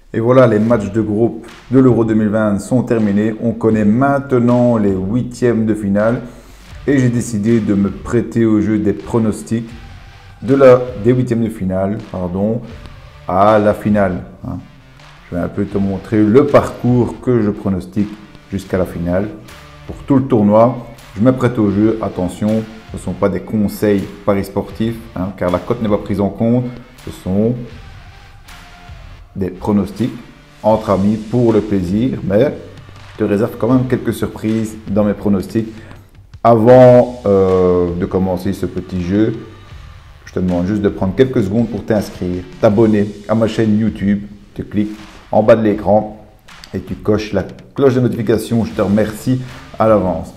Et voilà, les matchs de groupe de l'Euro 2020 sont terminés. On connaît maintenant les huitièmes de finale. Et j'ai décidé de me prêter au jeu des pronostics des huitièmes de finale à la finale. Je vais un peu te montrer le parcours que je pronostique jusqu'à la finale. Pour tout le tournoi, je me prête au jeu. Attention, ce ne sont pas des conseils paris sportifs, car la cote n'est pas prise en compte. Ce sont des pronostics entre amis pour le plaisir, mais je te réserve quand même quelques surprises dans mes pronostics. Avant de commencer ce petit jeu, je te demande juste de prendre quelques secondes pour t'inscrire, t'abonner à ma chaîne YouTube. Tu cliques en bas de l'écran et tu coches la cloche de notification. Je te remercie à l'avance.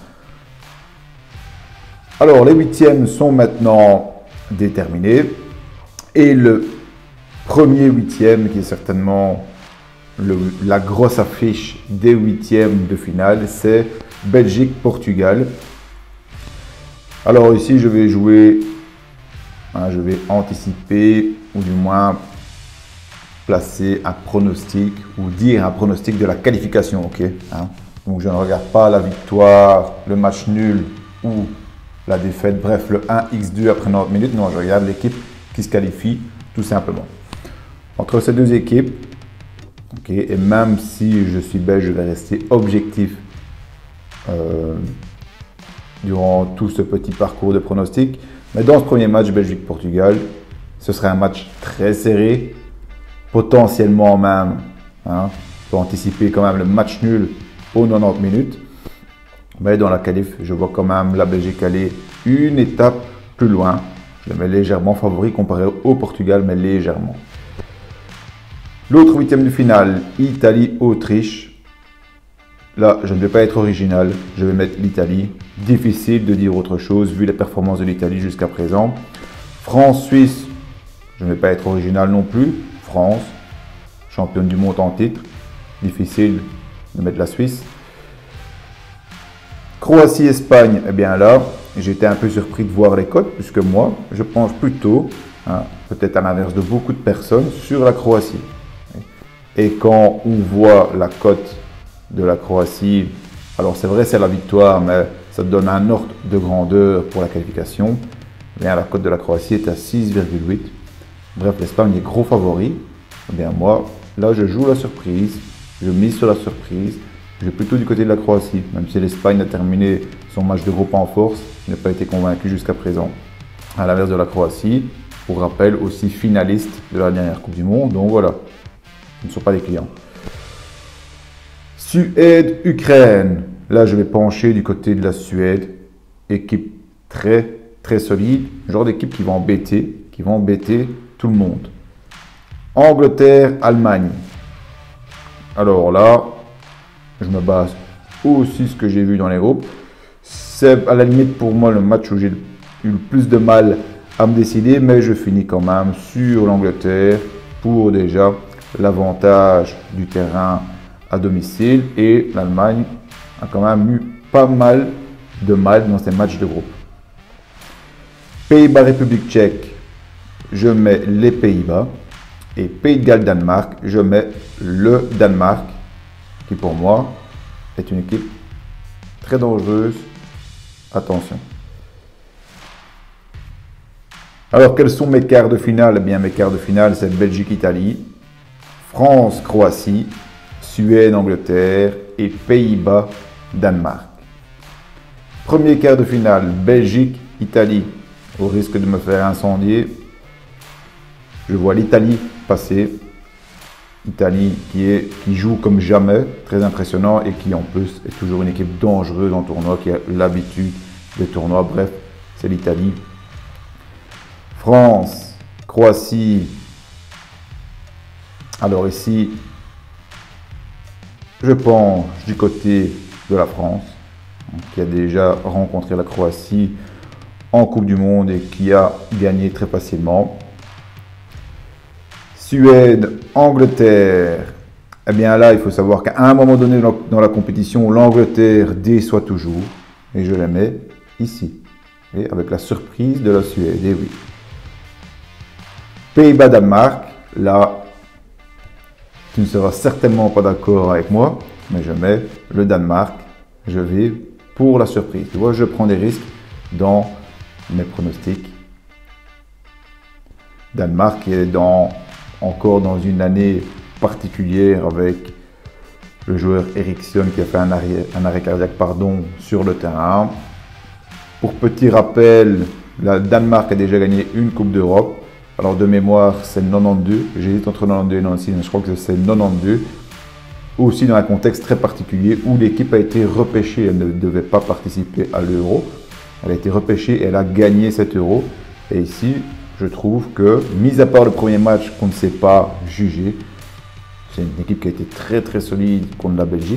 Alors, les huitièmes sont maintenant déterminés et le premier huitième, qui est certainement la grosse affiche des huitièmes de finale, c'est Belgique-Portugal. Alors ici, je vais jouer, je vais anticiper ou du moins placer un pronostic ou dire un pronostic de la qualification, ok. Donc je ne regarde pas la victoire, le match nul ou la défaite, bref le 1x2 après 90 minutes. Non, je regarde l'équipe qui se qualifie tout simplement. Entre ces deux équipes, ok, et même si je suis belge, je vais rester objectif durant tout ce petit parcours de pronostic. Mais dans ce premier match Belgique-Portugal, ce serait un match très serré, potentiellement même, pour anticiper quand même le match nul aux 90 minutes. Mais dans la qualif, je vois quand même la Belgique aller une étape plus loin. Je le mets légèrement favori comparé au Portugal, mais légèrement. L'autre huitième de finale, Italie-Autriche. Là, je ne vais pas être original, je vais mettre l'Italie. Difficile de dire autre chose vu les performances de l'Italie jusqu'à présent. France-Suisse, je ne vais pas être original non plus. France, championne du monde en titre. Difficile de mettre la Suisse. Croatie-Espagne, eh bien là, j'étais un peu surpris de voir les cotes, puisque moi, je penche plutôt, peut-être à l'inverse de beaucoup de personnes, sur la Croatie. Et quand on voit la cote de la Croatie, alors c'est vrai c'est la victoire, mais ça donne un ordre de grandeur pour la qualification. Eh bien, la cote de la Croatie est à 6,8. Bref, l'Espagne est gros favori. Eh bien moi, là je joue la surprise, je mise sur la surprise. Je vais plutôt du côté de la Croatie, même si l'Espagne a terminé son match de groupe en force, je n'ai pas été convaincu jusqu'à présent. À l'inverse de la Croatie, pour rappel, aussi finaliste de la dernière Coupe du Monde, donc voilà, ce ne sont pas des clients. Suède-Ukraine, là je vais pencher du côté de la Suède, équipe très très solide, genre d'équipe qui va embêter tout le monde. Angleterre-Allemagne, alors là, je me base aussi ce que j'ai vu dans les groupes. C'est à la limite pour moi le match où j'ai eu le plus de mal à me décider, mais je finis quand même sur l'Angleterre pour déjà l'avantage du terrain à domicile, et l'Allemagne a quand même eu pas mal de mal dans ces matchs de groupe. Pays-Bas-République tchèque, je mets les Pays-Bas, et Pays de Galles-Danemark, je mets le Danemark, qui pour moi est une équipe très dangereuse. Attention. Alors, quels sont mes quarts de finale? Eh bien, mes quarts de finale, c'est Belgique-Italie, France-Croatie, Suède-Angleterre et Pays-Bas-Danemark. Premier quart de finale, Belgique-Italie. Au risque de me faire incendier, je vois l'Italie passer. Italie qui joue comme jamais, très impressionnant, et qui en plus est toujours une équipe dangereuse en tournoi, qui a l'habitude des tournois. Bref, c'est l'Italie. France, Croatie. Alors ici, je penche du côté de la France, qui a déjà rencontré la Croatie en Coupe du Monde et qui a gagné très facilement. Suède, Angleterre, eh bien là, il faut savoir qu'à un moment donné dans la compétition, l'Angleterre déçoit toujours. Et je la mets ici. Et avec la surprise de la Suède, et oui. Pays-Bas, Danemark, là, Tu ne seras certainement pas d'accord avec moi, mais je mets le Danemark. Je vais pour la surprise. Tu vois, je prends des risques dans mes pronostics. Danemark est encore dans une année particulière avec le joueur Eriksson qui a fait un arrêt cardiaque sur le terrain. Pour petit rappel, le Danemark a déjà gagné une Coupe d'Europe. Alors de mémoire, c'est 92. J'hésite entre 92 et 96, mais je crois que c'est 92. Aussi dans un contexte très particulier où l'équipe a été repêchée. Elle ne devait pas participer à l'Euro. Elle a été repêchée et elle a gagné cet Euro. Et ici, je trouve que, mis à part le premier match qu'on ne sait pas juger, c'est une équipe qui a été très très solide contre la Belgique.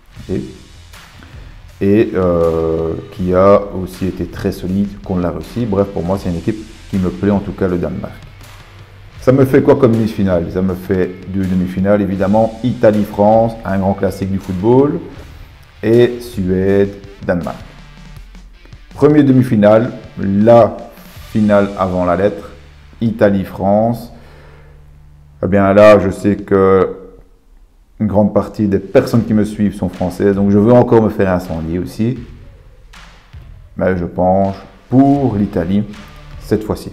Et qui a aussi été très solide contre la Russie. Bref, pour moi, c'est une équipe qui me plaît, en tout cas le Danemark. Ça me fait quoi comme demi-finale? Ça me fait deux demi-finales, évidemment. Italie-France, un grand classique du football. Et Suède-Danemark. Premier demi-finale, la finale avant la lettre. Italie-France. Eh bien là, je sais que une grande partie des personnes qui me suivent sont françaises. Donc je veux encore me faire incendier aussi. Mais je penche pour l'Italie cette fois-ci.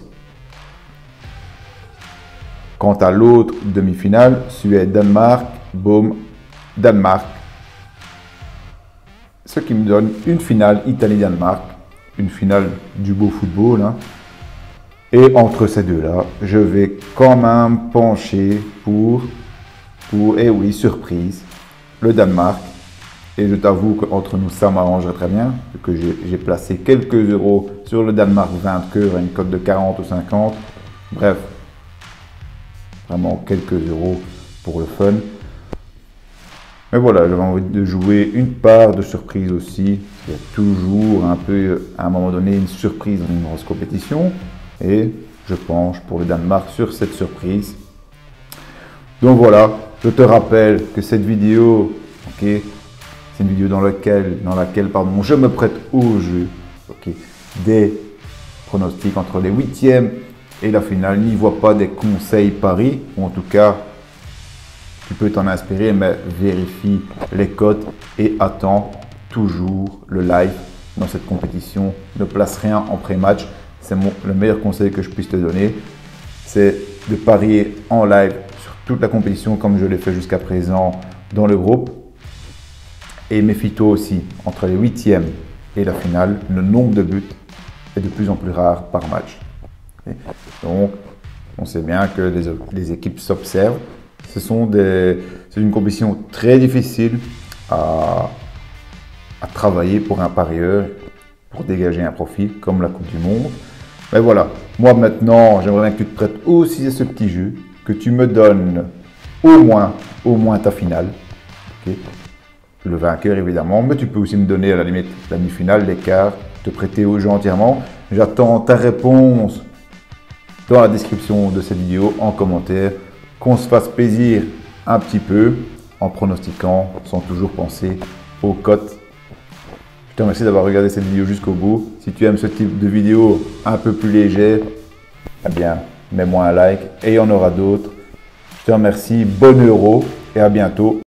Quant à l'autre demi-finale, Suède-Danemark, boum, Danemark. Ce qui me donne une finale Italie-Danemark, une finale du beau football. Hein. Et entre ces deux-là, je vais quand même pencher pour, et oui, surprise, le Danemark. Et je t'avoue qu'entre nous, ça m'arrangerait très bien, que j'ai placé quelques euros sur le Danemark vainqueur à une cote de 40 ou 50. Bref. Vraiment quelques euros pour le fun. Mais voilà, j'avais envie de jouer une part de surprise aussi. Il y a toujours un peu, à un moment donné, une surprise dans une grosse compétition. Et je penche pour le Danemark sur cette surprise. Donc voilà, je te rappelle que cette vidéo, c'est une vidéo dans laquelle je me prête au jeu des pronostics entre les huitièmes et la finale. N'y vois pas des conseils paris, ou en tout cas, tu peux t'en inspirer, mais vérifie les cotes et attends toujours le live dans cette compétition. Ne place rien en pré-match. C'est le meilleur conseil que je puisse te donner. C'est de parier en live sur toute la compétition comme je l'ai fait jusqu'à présent dans le groupe. Et méfie-toi aussi, entre les huitièmes et la finale, le nombre de buts est de plus en plus rare par match. Donc, on sait bien que les équipes s'observent. C'est une compétition très difficile à travailler pour un parieur, pour dégager un profit comme la Coupe du Monde. Mais voilà, moi maintenant, j'aimerais bien que tu te prêtes aussi à ce petit jeu, que tu me donnes au moins ta finale. Le vainqueur évidemment, mais tu peux aussi me donner à la limite la demi-finale, l'écart, te prêter au jeu entièrement. J'attends ta réponse dans la description de cette vidéo, en commentaire, qu'on se fasse plaisir un petit peu en pronostiquant sans toujours penser aux cotes. Je te remercie d'avoir regardé cette vidéo jusqu'au bout. Si tu aimes ce type de vidéo un peu plus léger, eh bien, mets-moi un like et il y en aura d'autres. Je te remercie, bon euro et à bientôt.